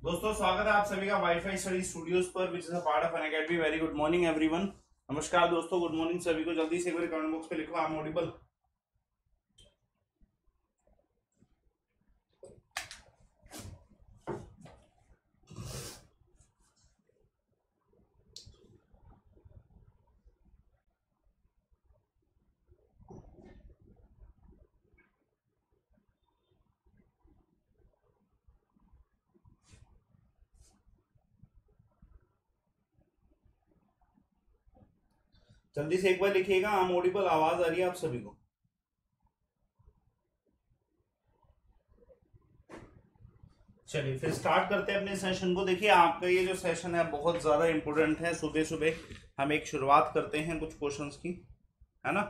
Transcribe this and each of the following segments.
दोस्तों स्वागत है आप सभी का वाईफाई स्टडी स्टूडियोज पर which is a part of Unacademy. Very good morning everyone. नमस्कार दोस्तों, गुड मॉर्निंग सभी को। जल्दी से एक बार कमेंट बॉक्स पे लिखो आई एम ऑडिबल। जल्दी से एक बार लिखिएगा आई एम ऑडिबल। आवाज आ रही है आप सभी को? चलिए फिर स्टार्ट करते हैं अपने सेशन को। देखिए आपका ये जो सेशन है बहुत ज्यादा इंपॉर्टेंट है। सुबह सुबह हम एक शुरुआत करते हैं कुछ क्वेश्चंस की, है ना।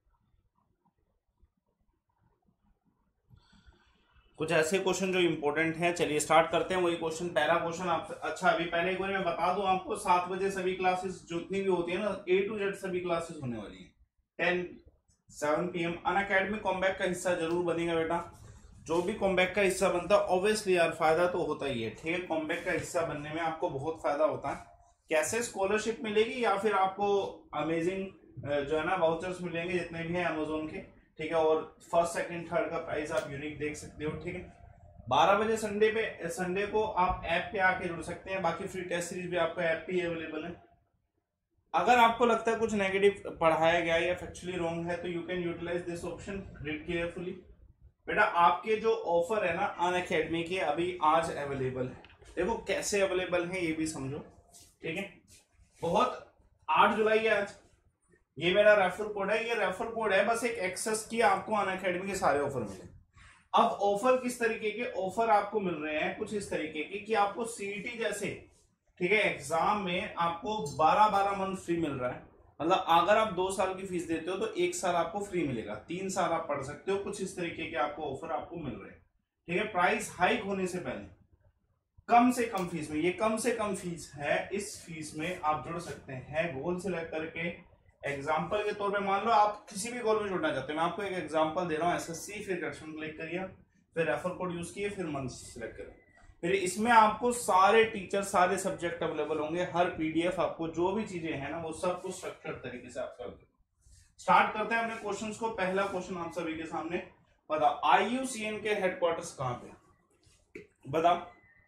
कुछ ऐसे क्वेश्चन जो इंपॉर्टेंट हैं। चलिए स्टार्ट करते हैं। वही क्वेश्चन, पहला क्वेश्चन आप। अच्छा अभी पहले एक बार मैं बता दूं आपको, 7 बजे सभी क्लासेस जितनी भी होती है ना, A to Z सभी क्लासेस होने वाली है। 7 PM अनअकैडमी कॉम्बैक का हिस्सा जरूर बनेगा बेटा। जो भी कॉम्बैक का हिस्सा बनता है ऑब्वियसली यार फायदा तो होता ही है, ठीक है। कॉम्बैक का हिस्सा बनने में आपको बहुत फायदा होता है। कैसे स्कॉलरशिप मिलेगी या फिर आपको अमेजिंग जो है ना वाउचर्स मिलेंगे जितने भी हैं अमेजोन के, ठीक है। और फर्स्ट सेकंड थर्ड का प्राइस आप यूनिक देख सकते हो, ठीक है। 12 बजे संडे को आप ऐप पे आके जुड़ सकते हैं। बाकी फ्री टेस्ट सीरीज भी आपको ऐप पे अवेलेबल है। अगर आपको लगता है कुछ नेगेटिव पढ़ाया गया या फैक्चुअली रॉन्ग है तो you can utilize this option, read carefully. बेटा आपके जो ऑफर है ना अनअकैडमी के, अभी आज अवेलेबल है। देखो कैसे अवेलेबल है ये भी समझो, ठीक है। बहुत 8 जुलाई है आज। ये मेरा रेफर कोड है, ये रेफर कोड है बस एक एक्सेस की, आपको अनअकैडमी के सारे ऑफर मिले। अब ऑफर किस तरीके के ऑफर आपको मिल रहे हैं, कुछ इस तरीके के कि आपको सीईटी जैसे, ठीक है, एग्जाम में आपको 12-12 मंथ फ्री मिल रहा है। मतलब अगर आप 2 साल की फीस देते हो तो 1 साल आपको फ्री मिलेगा, 3 साल आप पढ़ सकते हो। कुछ इस तरीके के आपको ऑफर आपको मिल रहे हैं, ठीक है। प्राइस हाइक होने से पहले कम से कम फीस में, ये कम से कम फीस है, इस फीस में आप जुड़ सकते हैं। गोल सेलेक्ट करके एग्जाम्पल के तौर पे मान लो आप किसी भी गोल में जुड़ना चाहते हैं। मैं आपको एक एग्जाम्पल दे रहा हूँ, एसएससी, फिर करेक्शन क्लिक करिए, फिर रेफर कोड यूज किए, फिर मंथ सिलेक्ट करें। फिर इसमें आपको सारे टीचर सारे सब्जेक्ट अवेलेबल होंगे, हर पीडीएफ आपको जो भी चीजें हैं ना वो सब कुछ स्ट्रक्चर्ड तरीके से आपका। स्टार्ट करते हैं अपने क्वेश्चंस को। पहला क्वेश्चन आप सभी के सामने, बताओ आईयूसीएन के हेडक्वार्टर्स कहां पे? बताओ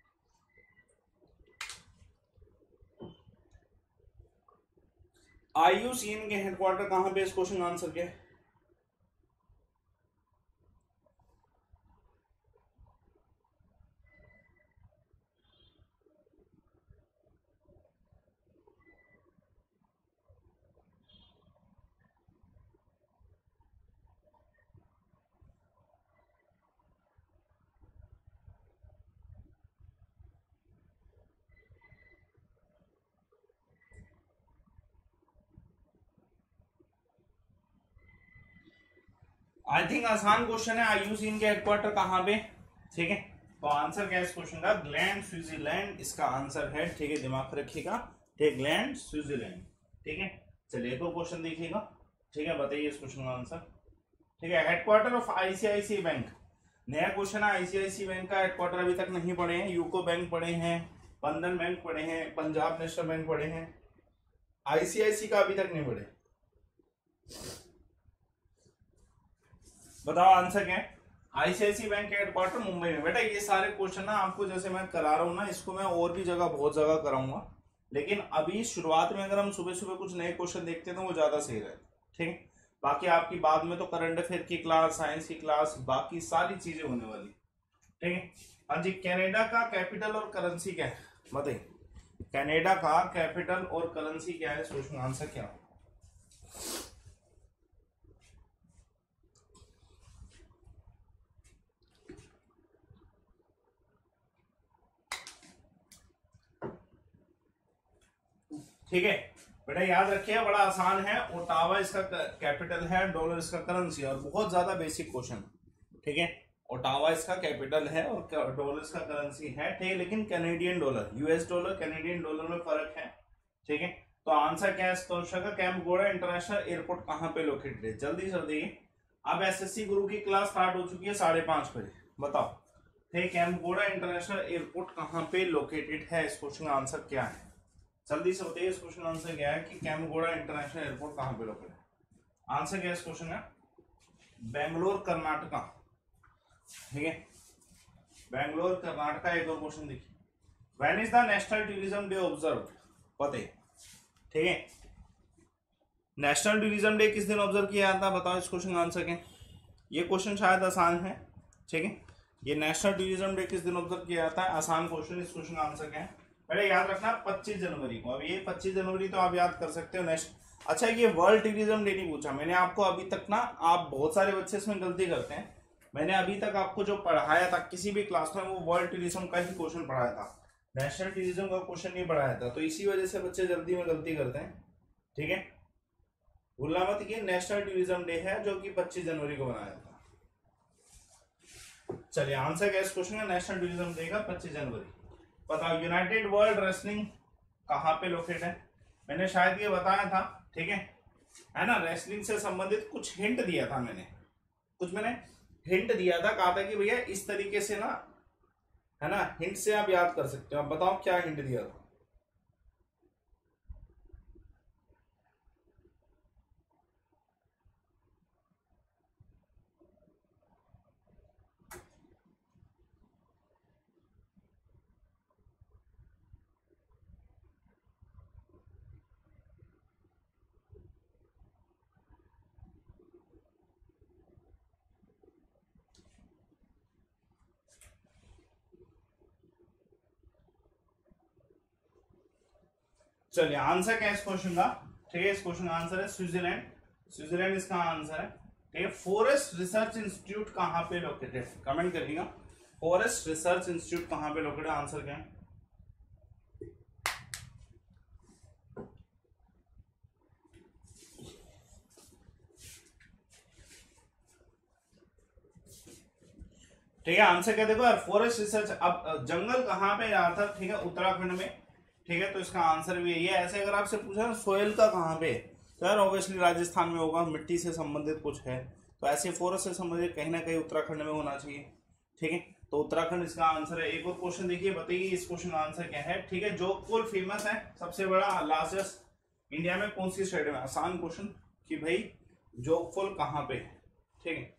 आईयूसीएन के हेडक्वार्टर कहां पे? इस क्वेश्चन का आंसर क्या है? आई थिंक आसान क्वेश्चन है। आईयूसीएन के हेडक्वार्टर कहां पे, ठीक है। तो आंसर क्या है इस क्वेश्चन का? ग्लैंड, स्विट्जरलैंड इसका आंसर है, ठीक है। दिमाग रखिएगा, ठीक, ग्लैंड स्विट्जरलैंड, ठीक है। चलिए तो क्वेश्चन देखिएगा, ठीक है। बताइए इस क्वेश्चन का आंसर, ठीक है। हेडक्वार्टर ऑफ आईसीआईसी बैंक, नया क्वेश्चन है। आईसीआईसी बैंक का हेडक्वार्टर अभी तक नहीं पढ़े हैं। यूको बैंक पढ़े हैं, बंधन बैंक पढ़े हैं, पंजाब नेशनल बैंक पढ़े हैं, आईसीआईसी का अभी तक नहीं पढ़े। बताओ आंसर क्या है? आईसीआईसी बैंक के हेडक्वार्टर मुंबई में। बेटा ये सारे क्वेश्चन ना आपको जैसे मैं करा रहा हूँ ना, इसको मैं और भी जगह बहुत जगह कराऊंगा, लेकिन अभी शुरुआत में अगर हम सुबह सुबह कुछ नए क्वेश्चन देखते हैं तो वो ज्यादा सही रहे, ठीक है। बाकी आपकी बाद में तो करंट अफेयर की क्लास, साइंस की क्लास, बाकी सारी चीजें होने वाली, ठीक है। हाँ जी, कनाडा का कैपिटल और करेंसी क्या है? बताइए कनाडा का कैपिटल और करेंसी क्या है? सोचो आंसर क्या हो। ठीक है बेटा, याद रखिए बड़ा आसान है। ओटावा इसका कैपिटल है, डॉलर इसका करेंसी, और बहुत ज्यादा बेसिक क्वेश्चन, ठीक है। ओटावा इसका कैपिटल है और डॉलर इसका करेंसी है, ठीक है। लेकिन Canadian dollar, US dollar, Canadian dollar में फर्क है, ठीक है। तो आंसर क्या है इस क्वेश्चन का? कैंपगोड़ा इंटरनेशनल एयरपोर्ट कहां पे लोकेटेड है? जल्दी जल्दी। अब एसएससी गुरु की क्लास स्टार्ट हो चुकी है 5:30 बजे। बताओ ठीक, कैंपगोड़ा इंटरनेशनल एयरपोर्ट कहाँ पे लोकेटेड है, इस क्वेश्चन का आंसर क्या है? जल्दी से बताइए, इस क्वेश्चन का आंसर क्या है कि कैंपगोड़ा इंटरनेशनल एयरपोर्ट कहाँ पे लोकेटेड है? आंसर क्या है इस क्वेश्चन का? बेंगलोर कर्नाटका। ठीक है, बेंगलोर कर्नाटका। एक और क्वेश्चन देखिए, when is the national tourism day observe? पता है, ठीक है, नेशनल टूरिज्म डे किस दिन ऑब्जर्व किया जाता है? बताओ इस क्वेश्चन का आंसर क्या? ये क्वेश्चन शायद आसान है। ठीक है, ये नेशनल टूरिज्म डे किस दिन ऑब्जर्व किया जाता है? आसान क्वेश्चन। इस क्वेश्चन का आंसर क्या है? पहले याद रखना 25 जनवरी को। अब ये 25 जनवरी तो आप याद कर सकते हो। अच्छा, ये वर्ल्ड टूरिज्म डे नहीं पूछा मैंने आपको अभी तक ना। आप बहुत सारे बच्चे इसमें गलती करते हैं। मैंने अभी तक आपको जो पढ़ाया था किसी भी क्लास में, वो वर्ल्ड टूरिज्म का ही क्वेश्चन पढ़ाया था, नेशनल टूरिज्म का क्वेश्चन नहीं पढ़ाया था। तो इसी वजह से बच्चे जल्दी में गलती करते हैं। ठीक है, भूलना मत कि नेशनल टूरिज्म डे है जो कि 25 जनवरी को बनाया था। चलिए, आंसर क्या इस क्वेश्चन का? नेशनल टूरिज्म डे का 25 जनवरी। बताओ, यूनाइटेड वर्ल्ड रेसलिंग कहाँ पे लोकेट है? मैंने शायद ये बताया था। ठीक है ना, रेसलिंग से संबंधित कुछ हिंट दिया था मैंने, हिंट दिया था, कहा था कि भैया इस तरीके से ना, है ना, हिंट से आप याद कर सकते हो। आप बताओ क्या हिंट दिया था? चलिए, आंसर क्या है इस क्वेश्चन का? ठीक है, इस क्वेश्चन का आंसर है स्विट्जरलैंड। स्विट्जरलैंड इसका आंसर है। ठीक है, फॉरेस्ट रिसर्च इंस्टीट्यूट कहाँ पे लोकेटेड है? कमेंट करिएगा, फॉरेस्ट रिसर्च इंस्टीट्यूट कहाँ पे लोकेटेड है? आंसर क्या है? ठीक है, आंसर क्या? देखो यार, फॉरेस्ट रिसर्च, अब जंगल कहाँ पे रहा था? ठीक है, उत्तराखंड में। ठीक है, तो इसका आंसर भी यही है। ऐसे अगर आपसे पूछा सोयल का कहाँ पे, तो यार ऑब्वियसली राजस्थान में होगा, मिट्टी से संबंधित कुछ है, तो ऐसे फॉरेस्ट से संबंधित कहीं ना कहीं उत्तराखंड में होना चाहिए। ठीक है, तो उत्तराखंड इसका आंसर है। एक और क्वेश्चन देखिए, बताइए इस क्वेश्चन का आंसर क्या है? ठीक है, जोगपुर फेमस है, सबसे बड़ा लार्जेस्ट इंडिया में कौन सी स्टेट में? आसान क्वेश्चन कि भाई जोगपुर कहाँ पे है। ठीक है,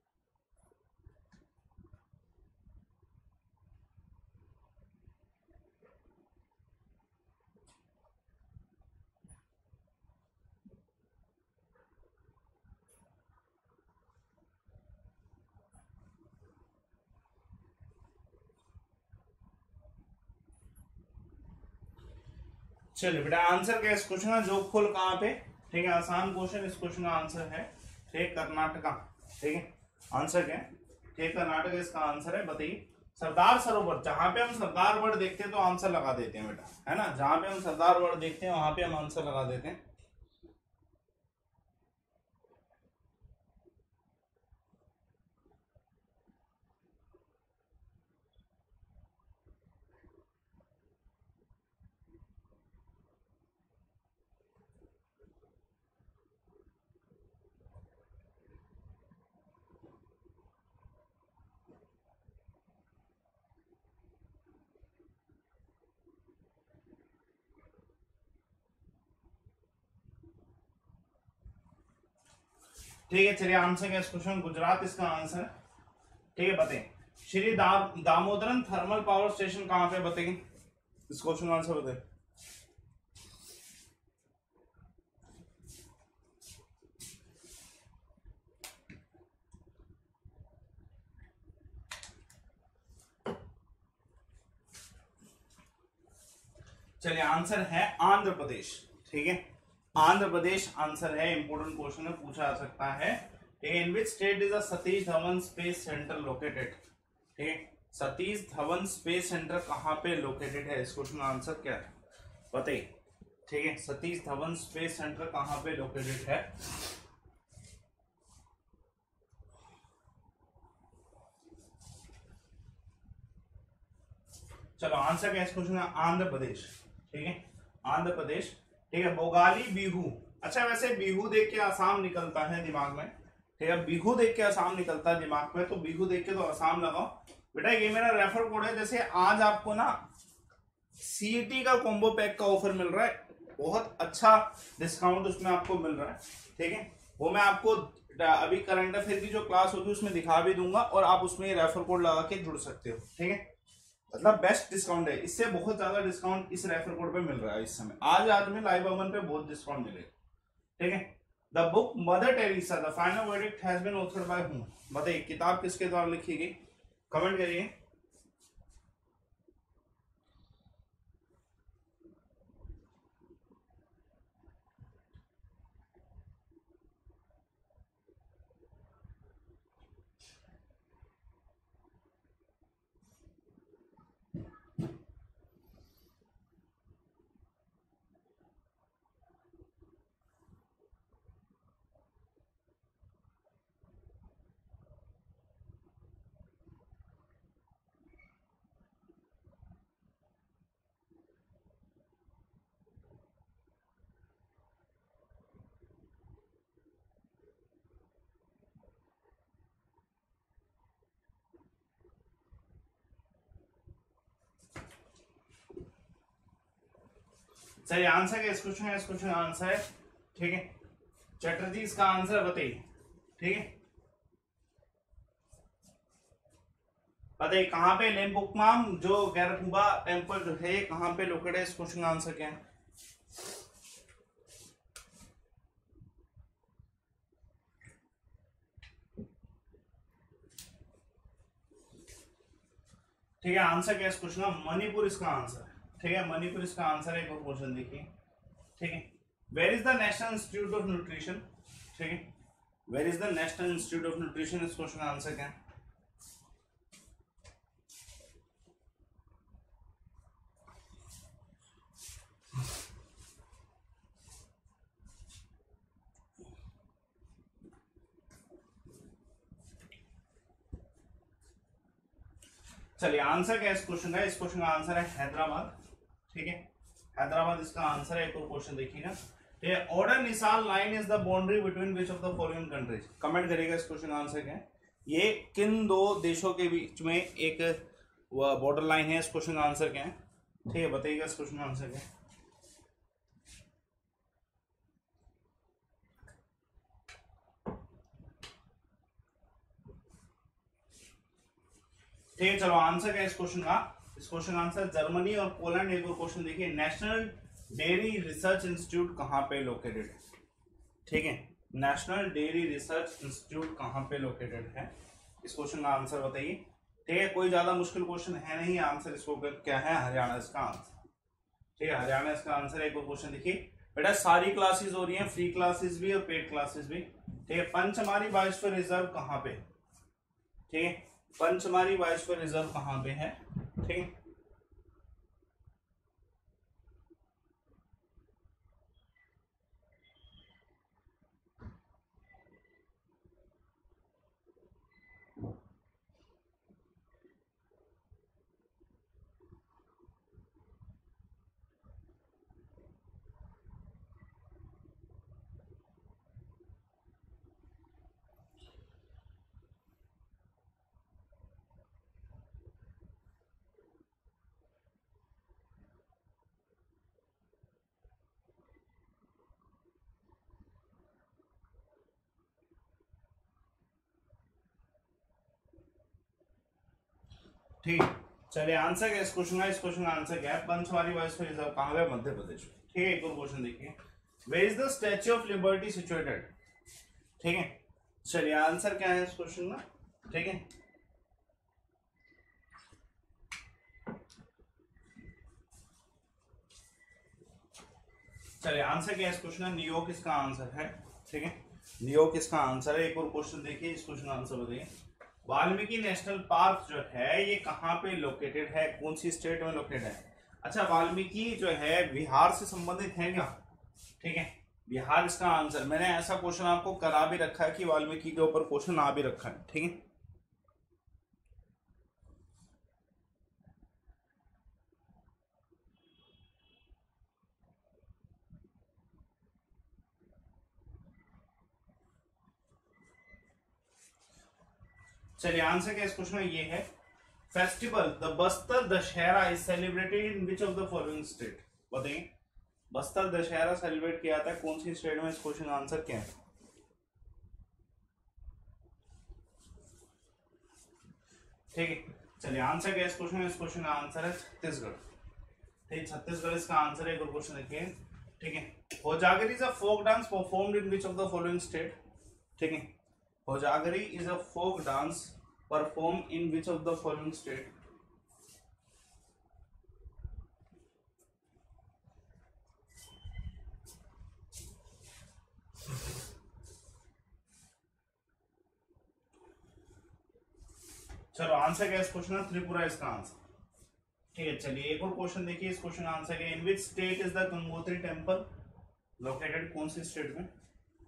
चलिए बेटा, आंसर क्या है इस क्वेश्चन का? जोगफुल कहाँ पे? ठीक है, आसान क्वेश्चन। इस क्वेश्चन का आंसर है, ठीक, कर्नाटका। ठीक है, आंसर क्या है? ठीक, कर्नाटक इसका आंसर है। बताइए, सरदार सरोवर, जहां पे हम सरदार वर्ड देखते हैं तो आंसर लगा देते हैं बेटा, है ना, जहां पे हम सरदार वर्ड देखते हैं वहां पे हम आंसर लगा देते हैं। ठीक है, चलिए, आंसर क्या इस क्वेश्चन? गुजरात इसका आंसर है। ठीक है, बताइए, Shri Damodaran thermal power station कहाँ पे? बताइए इस क्वेश्चन का आंसर बताइए। चलिए, आंसर है आंध्र प्रदेश। ठीक है, आंध्र प्रदेश आंसर है। इंपोर्टेंट क्वेश्चन में पूछा जा सकता है। ठीक है, in which state is the Satish Dhawan space centre located? ठीक है, सतीश धवन स्पेस सेंटर कहाँ पे लोकेटेड है? इस क्वेश्चन का आंसर क्या है? बताइए। ठीक है, सतीश धवन स्पेस सेंटर कहाँ पे लोकेटेड है? चलो, आंसर क्या है इस क्वेश्चन का? आंध्र प्रदेश। ठीक है, आंध्र प्रदेश। ठीक है, बोगाली बिहू। अच्छा, वैसे बिहू देख के आसाम निकलता है दिमाग में। ठीक है, बिहू देख के आसाम निकलता है दिमाग में, तो बिहू देख के तो आसाम लगाओ। बेटा ये मेरा रेफर कोड है। जैसे आज आपको ना सीईटी का कॉम्बो पैक का ऑफर मिल रहा है, बहुत अच्छा डिस्काउंट उसमें आपको मिल रहा है, ठीक है। वो मैं आपको अभी करंट अफेयर की जो क्लास होगी उसमें दिखा भी दूंगा, और आप उसमें रेफर कोड लगा के जुड़ सकते हो, ठीक है। मतलब बेस्ट डिस्काउंट है, इससे बहुत ज्यादा डिस्काउंट इस रेफर कोड पे मिल रहा है इस समय। आज में लाइव अमन पे बहुत डिस्काउंट मिलेगा, ठीक है। The book Mother Teresa the final verdict has been authored by whom. बताइए किताब किसके द्वारा लिखी गई, कमेंट करिए। चलिए आंसर क्या इस क्वेश्चन है, इस क्वेश्चन का आंसर है, ठीक है। चटर्जी इसका आंसर बताइए, ठीक है। बताइए कहां पे लेम्बुकमाम जो गैरकुबा टेम्पल जो है कहां पे लोकेटेड है, इस क्वेश्चन का आंसर क्या है। ठीक है, आंसर क्या है इस क्वेश्चन का, मणिपुर इसका आंसर है, ठीक है। मणिपुर इसका आंसर है। एक और क्वेश्चन देखिए, ठीक है। Where is the national institute of nutrition, ठीक है। Where is the national institute of nutrition, इस क्वेश्चन का आंसर क्या है। चलिए आंसर क्या है इस क्वेश्चन का, इस क्वेश्चन का आंसर है हैदराबाद, ठीक है। हैदराबाद इसका आंसर है। एक और क्वेश्चन देखिएगा, ठीक है। ऑर्डर निसाल line is the boundary between which of the following countries, comment करिएगा इस क्वेश्चन का आंसर क्या है। ये किन दो देशों के बीच में एक बॉर्डर लाइन है, इस क्वेश्चन का आंसर क्या है, ठीक है। बताइएगा इस क्वेश्चन का आंसर क्या है। ठीक है, चलो आंसर क्या है इस क्वेश्चन का, इस क्वेश्चन का आंसर जर्मनी और पोलैंड। एक और क्वेश्चन देखिए, नेशनल डेयरी रिसर्च इंस्टीट्यूट कहां पे लोकेटेड है, ठीक है। नेशनल डेयरी रिसर्च इंस्टीट्यूट कहां पे लोकेटेड है, इस क्वेश्चन का आंसर बताइए, ठीक है। कोई ज्यादा मुश्किल क्वेश्चन है नहीं, आंसर इसको क्या है, हरियाणा इसका आंसर, ठीक है। हरियाणा इसका आंसर है। एक और क्वेश्चन देखिए, बेटा सारी क्लासेस हो रही हैं, फ्री क्लासेस भी और पेड क्लासेस भी, ठीक है। पंचमारी बायोस्फीयर रिजर्व कहां पे, ठीक है। पंचमारी बायोस्फीयर रिजर्व कहां पे है, ठीक है। ठीक, चलिए आंसर क्या इस क्वेश्चन का, इस क्वेश्चन का आंसर क्या है, पंचमारी बायोस्फीयर रिजर्व कहां पे, मध्य प्रदेश में, ठीक है। एक और क्वेश्चन देखिए, where is the Statue of Liberty situated, ठीक है। चलिए आंसर क्या है इस क्वेश्चन का, ठीक है। चलिए आंसर क्या है इस क्वेश्चन का, न्यूयॉर्क इसका आंसर है, ठीक है। न्यूयॉर्क इसका आंसर है। एक और क्वेश्चन देखिए, इस क्वेश्चन का आंसर बताइए, वाल्मीकि नेशनल पार्क जो है ये कहाँ पे लोकेटेड है, कौन सी स्टेट में लोकेटेड है। अच्छा, वाल्मीकि जो है बिहार से संबंधित है क्या, ठीक है। बिहार इसका आंसर, मैंने ऐसा क्वेश्चन आपको करा भी रखा है कि वाल्मीकि के ऊपर क्वेश्चन आ भी रखा है, ठीक है। चलिए आंसर क्या इस क्वेश्चन में ये है, festival the Bastar Dussehra is celebrated in which of the following state, बताइए बस्तर दशहरा सेलिब्रेट किया जाता है कौन सी स्टेट में? इस क्वेश्चन का आंसर क्या है? ठीक है, चलिए आंसर क्या है इस क्वेश्चन में? इस क्वेश्चन का आंसर है छत्तीसगढ़। ठीक, छत्तीसगढ़ इसका आंसर है। एक और क्वेश्चन देखिए, ठीक है, Hojagiri is a folk dance performed in which of the following state? ठीक है, Hojagiri is a folk dance perform in which of the following state? चलो आंसर क्या है इस क्वेश्चन का? त्रिपुरा इसका आंसर। ठीक है, चलिए एक और क्वेश्चन देखिए, इस क्वेश्चन का आंसर क्या है? In which state is the Gangotri temple located, कौन सी स्टेट में?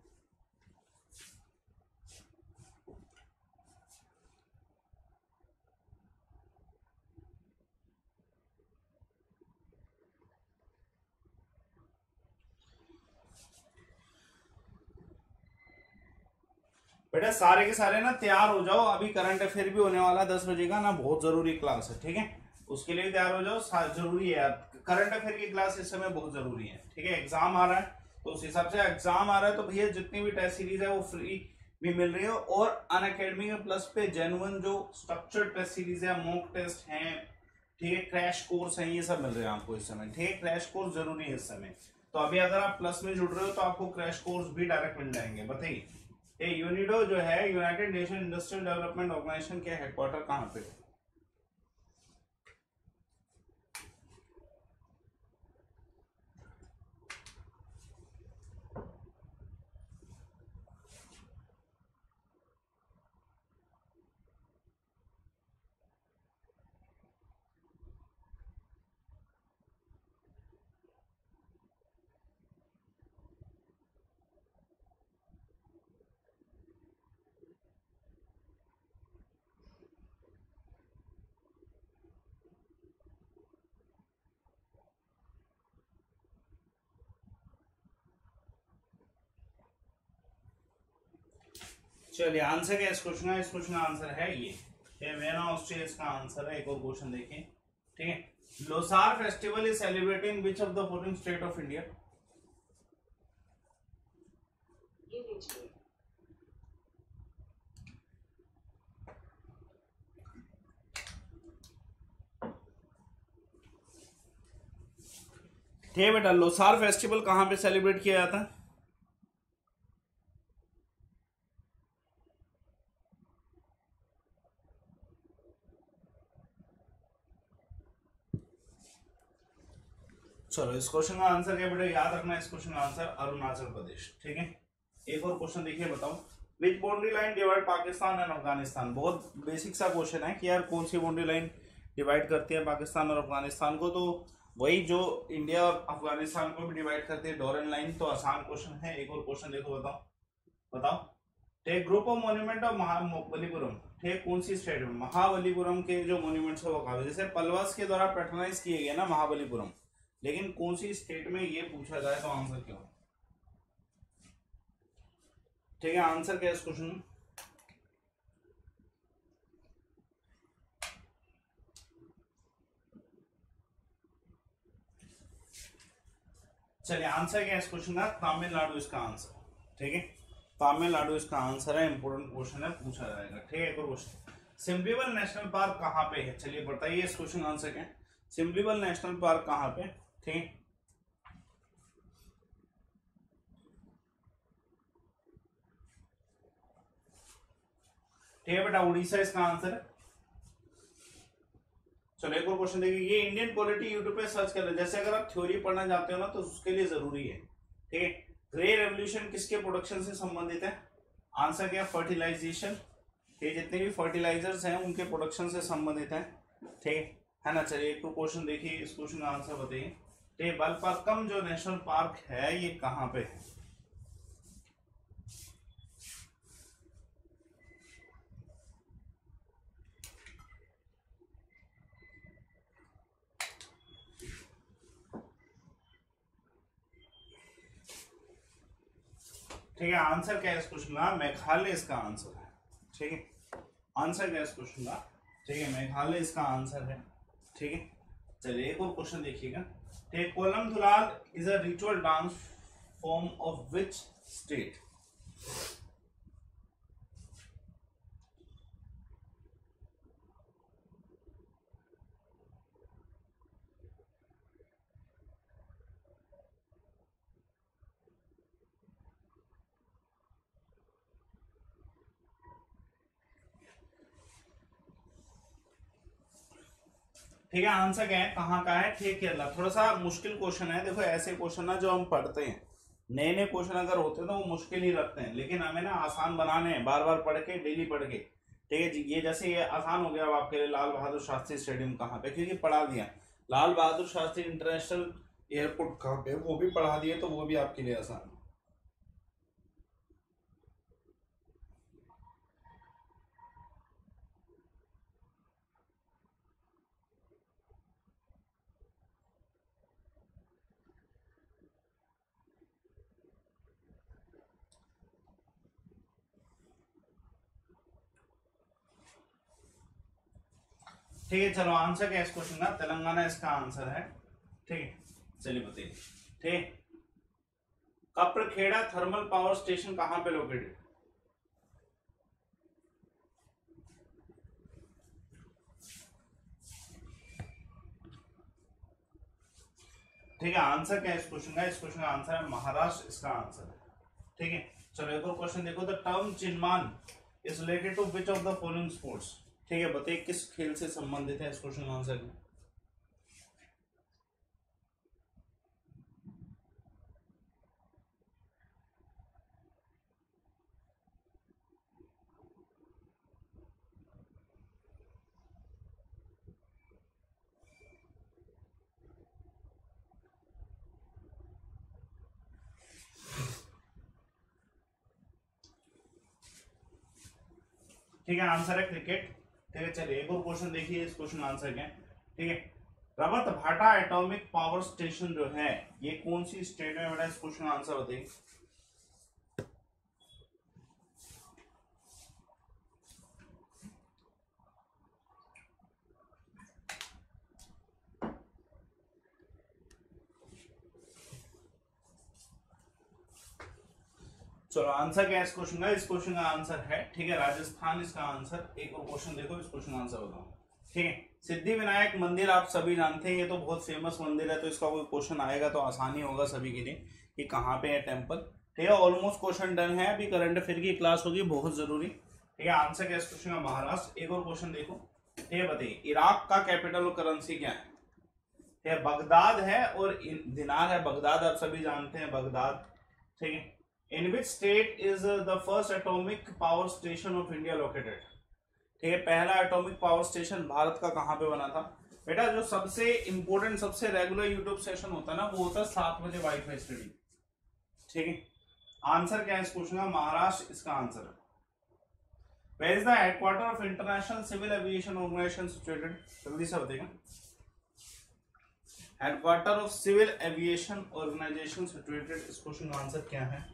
बेटा सारे के सारे ना तैयार हो जाओ, अभी करंट अफेयर भी होने वाला है 10 बजे का ना, बहुत जरूरी क्लास है। ठीक है, उसके लिए तैयार हो जाओ, जरूरी है करंट अफेयर की क्लास इस समय बहुत जरूरी है। ठीक है, एग्जाम आ रहा है तो उस हिसाब से एग्जाम आ रहा है तो भैया जितनी भी टेस्ट सीरीज है वो फ्री भी मिल रही है, और अनअकैडमी के प्लस पे जेन्युइन जो स्ट्रक्चर्ड टेस्ट सीरीज है, मॉक टेस्ट हैं, ठीक है, क्रैश कोर्स है, ये सब मिल रहे हैं आपको इस समय। ठीक है, क्रैश कोर्स जरूरी है इस समय, तो अभी अगर आप प्लस में जुड़ रहे हो तो आपको क्रैश कोर्स भी डायरेक्ट मिल जाएंगे। बताइए ये यूनिडो जो है United Nation Industrial Development Organization के हेडक्वार्टर कहाँ पे? चलिए आंसर क्या इस क्वेश्चन का? इस क्वेश्चन का आंसर है ये वेना ऑस्ट्रिया इसका आंसर है। एक और क्वेश्चन देखें, ठीक है, Losar festival is celebrating which of the following state of India? ठीक है बेटा, लोसार फेस्टिवल कहां पे सेलिब्रेट किया जाता है? चलो इस क्वेश्चन का आंसर क्या बेटा याद रखना, इस क्वेश्चन का आंसर अरुणाचल प्रदेश। ठीक है, एक और क्वेश्चन देखिए, बताओ which boundary line divide Pakistan and Afghanistan? बहुत बेसिक सा क्वेश्चन है कि यार कौन सी बाउंड्री लाइन डिवाइड करती है पाकिस्तान और अफगानिस्तान को, तो वही जो इंडिया और अफगानिस्तान को भी डिवाइड करती है, डोरन लाइन। तो आसान क्वेश्चन है। एक और क्वेश्चन देखो, बताओ बताओ टेक group of monument of Mahabalipuram, ठीक कौन सी स्टेट में? महाबलीपुरम के जो मोन्यूमेंट्स है वो कहा, जैसे पलवस के द्वारा पैटर्नाइज किए गए ना महाबलीपुरम, लेकिन कौन सी स्टेट में ये पूछा जाए तो आंसर क्या हो? ठीक है, आंसर क्या है इस क्वेश्चन? चलिए आंसर क्या है इस क्वेश्चन का? तमिलनाडु इसका आंसर। ठीक है, तमिलनाडु इसका आंसर है। इंपोर्टेंट क्वेश्चन है, पूछा जाएगा। ठीक है, एक और क्वेश्चन, सिम्बलीबल नेशनल पार्क कहाँ पे है? चलिए बताइए इस क्वेश्चन का आंसर क्या है? सिम्बलीबल नेशनल पार्क कहाँ पे? ठीक, ठीक है बेटा, उड़ीसा इसका आंसर है। चलो एक और क्वेश्चन देखिए, ये इंडियन पॉलिटी यूट्यूब पे सर्च कर ले, जैसे अगर आप थ्योरी पढ़ना चाहते हो ना तो उसके लिए जरूरी है। ठीक है, ग्रे रेवोल्यूशन किसके प्रोडक्शन से संबंधित है? आंसर क्या? फर्टिलाइजेशन। ये जितने भी फर्टिलाइजर्स हैं उनके प्रोडक्शन से संबंधित है। ठीक है ना। चलिए एक क्वेश्चन देखिए, इस क्वेश्चन का आंसर बताइए। ठीक, बलपक्कम जो नेशनल पार्क है ये कहाँ पे है? ठीक है, आंसर क्या है इस क्वेश्चन का? मेघालय इसका आंसर है। ठीक है, आंसर क्या है इस क्वेश्चन का? ठीक है, मेघालय इसका आंसर है। ठीक है, चलिए एक और क्वेश्चन देखिएगा। ठीक, कोलम दुलाल is a ritual dance form of which state? ठीक है, आंसर क्या है, कहाँ का है? ठीक, केरला। थोड़ा सा मुश्किल क्वेश्चन है। देखो ऐसे क्वेश्चन ना जो हम पढ़ते हैं, नए नए क्वेश्चन अगर होते हैं तो वो मुश्किल ही रखते हैं, लेकिन हमें ना आसान बनाने हैं, बार बार पढ़ के, डेली पढ़ के। ठीक है जी, ये जैसे ये आसान हो गया अब आपके लिए, लाल बहादुर शास्त्री स्टेडियम कहाँ पे, क्योंकि पढ़ा दिया। लाल बहादुर शास्त्री इंटरनेशनल एयरपोर्ट कहाँ पे, वो भी पढ़ा दिए, तो वो भी आपके लिए आसान है। ठीक है, चलो आंसर क्या है इस क्वेश्चन का? तेलंगाना इसका आंसर है। ठीक है, चलिए बताइए। ठीक, कप्रखेड़ा थर्मल पावर स्टेशन कहाँ पे लोकेटेड? ठीक है, आंसर क्या है इस क्वेश्चन का? इस क्वेश्चन का आंसर है महाराष्ट्र, इसका आंसर है। ठीक है, चलो एक और क्वेश्चन देखो। The term chinaman is related to which of the following sports? ठीक है, बताइए किस खेल से संबंधित है? इस क्वेश्चन का आंसर है। ठीक है, आंसर है क्रिकेट। ठीक है, चलिए एक और क्वेश्चन देखिए, इस क्वेश्चन का आंसर क्या है? ठीक है, रवत भाटा एटॉमिक पावर स्टेशन जो है, ये कौन सी स्टेट में बेटा? इस क्वेश्चन का आंसर बताइए। चलो आंसर क्या है इस क्वेश्चन का? इस क्वेश्चन का आंसर है, ठीक है, राजस्थान इसका आंसर। एक और क्वेश्चन देखो, इस क्वेश्चन का आंसर बताओ। ठीक है, सिद्धि विनायक मंदिर आप सभी जानते हैं, ये तो बहुत फेमस मंदिर है, तो इसका कोई क्वेश्चन आएगा तो आसानी होगा सभी के लिए कि कहाँ पे है टेम्पल। ठीक है, ऑलमोस्ट क्वेश्चन डन है। अभी करंट अफेयर की क्लास होगी, बहुत जरूरी। ठीक है, आंसर क्या है इस क्वेश्चन का? महाराष्ट्र। एक और क्वेश्चन देखो। ठीक है, बताइए इराक का कैपिटल और करेंसी क्या है? ठीक है, बगदाद है और दिनार है। बगदाद आप सभी जानते हैं, बगदाद। ठीक है, in which state is the first atomic power station of India located? ठीक है, पहला एटॉमिक पावर स्टेशन भारत का कहां पे बना था? बेटा जो सबसे इंपॉर्टेंट, सबसे रेगुलर यूट्यूब सेशन होता है ना, वो होता है 7 बजे वाईफाई स्टडी। ठीक है, आंसर क्या है इस क्वेश्चन का? महाराष्ट्र इसका आंसर है। Where is the headquarter of international civil aviation organization situated? जल्दी से बताइएगा। Headquarter of civil aviation organization situated, इस क्वेश्चन का आंसर क्या है?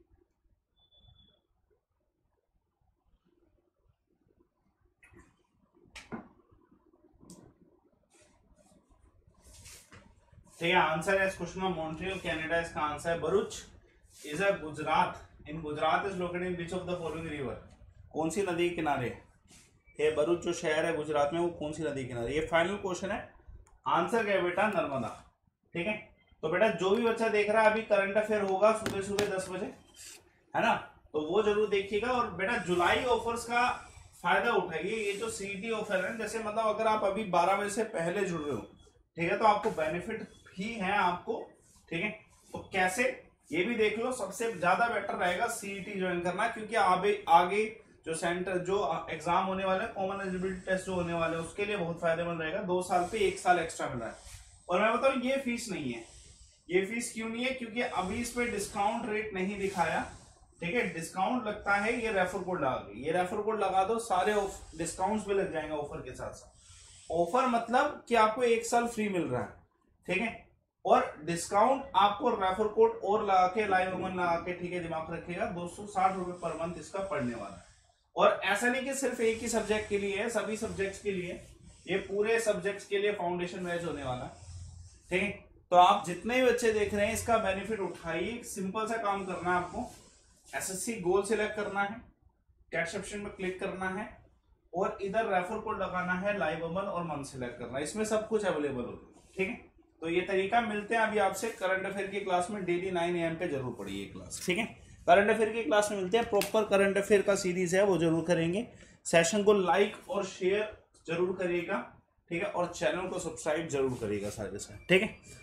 ठीक है, आंसर है इस क्वेश्चन का मॉन्ट्रियल, कनाडा इसका आंसर है। Bharuch is a Gujarat, in Gujarat is located in which of the following river? कौन सी नदी के किनारे है भरूच जो शहर है गुजरात में, वो कौन सी नदी के किनारे? ये फाइनल क्वेश्चन है। आंसर क्या है बेटा? नर्मदा। ठीक है, तो बेटा जो भी बच्चा देख रहा है, अभी करंट अफेयर होगा सुबह सुबह 10 बजे, है ना, तो वो जरूर देखिएगा। और बेटा जुलाई ऑफर्स का फायदा उठाइए। ये जो सीईटी ऑफर है, जैसे मतलब अगर आप अभी 12 बजे से पहले जुड़ रहे हो, ठीक है, तो आपको बेनिफिट भी है आपको। ठीक है, तो कैसे, ये भी देख लो। सबसे ज्यादा बेटर रहेगा सीईटी ज्वाइन करना, क्योंकि आगे जो सेंटर, जो एग्जाम होने वाले हैं, कॉमन एलिजिबिलिटी टेस्ट जो होने वाले हैं, उसके लिए बहुत फायदेमंद रहेगा। 2 साल पे 1 साल एक्स्ट्रा मिल रहा है। और मैं बताऊं, ये फीस नहीं है। ये फीस क्यों नहीं है? क्योंकि अभी इस पे डिस्काउंट रेट नहीं दिखाया। ठीक है, डिस्काउंट लगता है ये रेफर कोड लगा के। ये रेफर कोड लगा दो, सारे डिस्काउंट्स भी लग जाएंगे ऑफर के साथ साथ। ऑफर मतलब कि आपको 1 साल फ्री मिल रहा है। ठीक है, और डिस्काउंट आपको रेफर कोड और लगा के, लाइव अमन लगा के, ठीक है, दिमाग रखिएगा, 260 रुपए पर मंथ इसका पड़ने वाला है। और ऐसा नहीं कि सिर्फ एक ही सब्जेक्ट के लिए है, सभी सब्जेक्ट्स के लिए, ये पूरे सब्जेक्ट्स के लिए फाउंडेशन बैच होने वाला है। ठीक है, तो आप जितने भी बच्चे देख रहे हैं इसका बेनिफिट उठाइए। सिंपल सा काम करना है आपको, एसएससी गोल सिलेक्ट करना है, कैट सेक्शन में क्लिक करना है और इधर रेफर कोड लगाना है, लाइव अमन और मंथ सिलेक्ट करना है, इसमें सब कुछ अवेलेबल होगा। ठीक है, तो ये तरीका मिलते हैं अभी आपसे करंट अफेयर की क्लास में। डेली 9 AM पे जरूर पढ़िए क्लास। ठीक है, करंट अफेयर की क्लास में मिलते हैं, प्रॉपर करंट अफेयर का सीरीज है वो जरूर करेंगे। सेशन को लाइक और शेयर जरूर करिएगा। ठीक है, और चैनल को सब्सक्राइब जरूर करिएगा सारे। ठीक है।